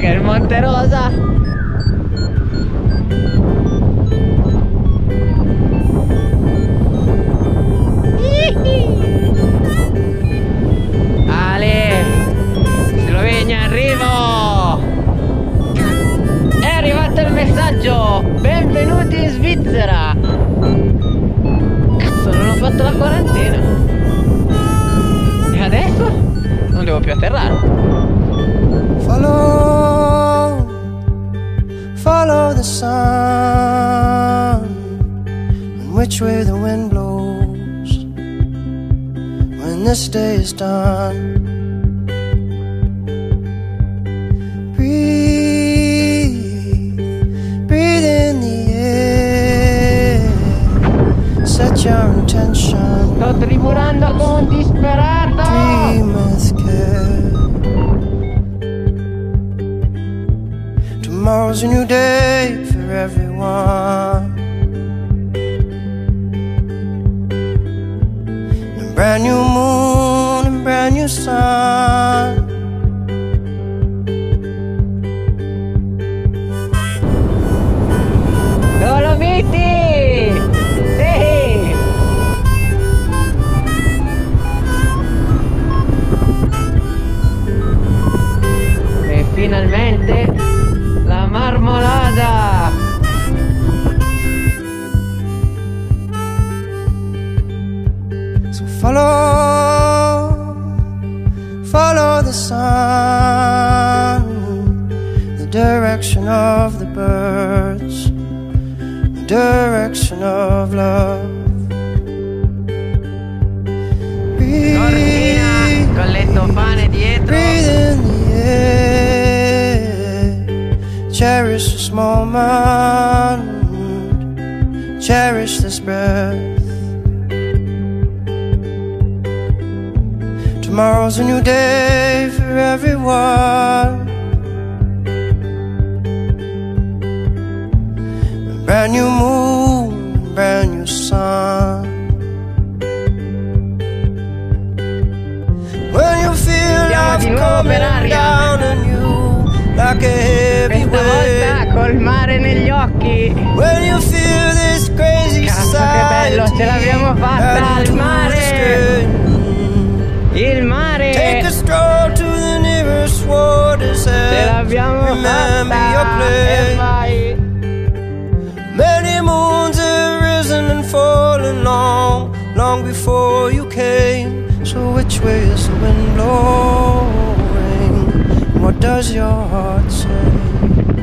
che è il Monte Rosa. Ale, Slovenia, arrivo. È arrivato il messaggio: benvenuti in Svizzera. Cazzo, non ho fatto la quarantena. E adesso non devo più atterrare. Follow the sun, and which way the wind blows when this day is done. Breathe in the air, set your intention. Sto tremolando come un disperato. Dream with care. Tomorrow's a new day for everyone. A brand new moon and brand new sun. Dolomiti! Sì! E finalmente la marmolada! So follow the sun, the direction of the birds, the direction of love. Cortina, con letto pane dietro. Breathe in the air, cherish this moment, cherish this breath. Tomorrow's a new day for everyone. A brand new moon, brand new sun. When you feel life coming down on you like a heavy Questa volta weight. col mare negli occhi. When you feel this crazy Cazzo, che bello, ce l'abbiamo fatta al mare. Il mare. Take a stroll to the nearest water's edge. Ce l'abbiamo Remember your fatta. place. E vai. Many moons have risen and fallen long before you came. So which way is the wind blowing? What does your heart say?